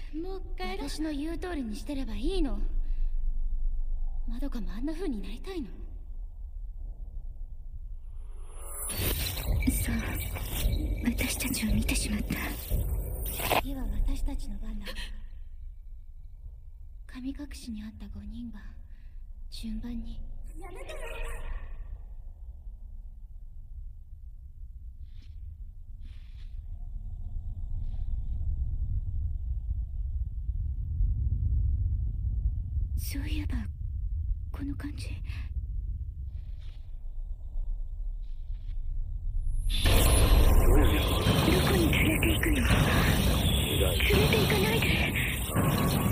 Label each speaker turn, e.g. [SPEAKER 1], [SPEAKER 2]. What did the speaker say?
[SPEAKER 1] もう帰ろう。私の言う通りにしてればいいの。まどかもあんな風になりたいの？
[SPEAKER 2] そう、私たちを見てしまった。
[SPEAKER 1] 次は私たちの番だ。神隠しにあった5人が順番に。やめてよ。
[SPEAKER 2] そういえばこの感じ、どこに連れて行くの？連れて行かないで。